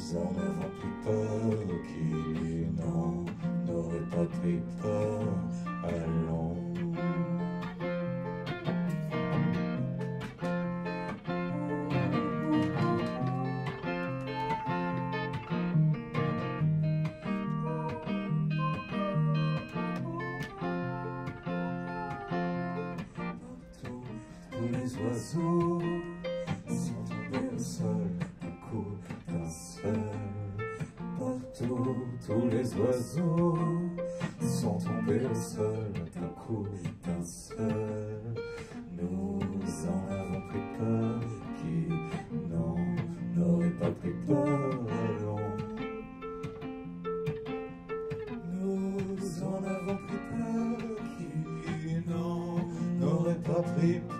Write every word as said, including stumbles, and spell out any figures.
en avons pris peur, qui n'en aurait pas pris peur. Allons. Tous les oiseaux sont tombés au sol d'un coup d'un seul. Partout, tous les oiseaux sont tombés au sol d'un coup d'un seul. Nous en avons pris peur, qui n'en aurait pas pris peur. Allons. Nous en avons pris peur, qui n'en aurait pas pris peur.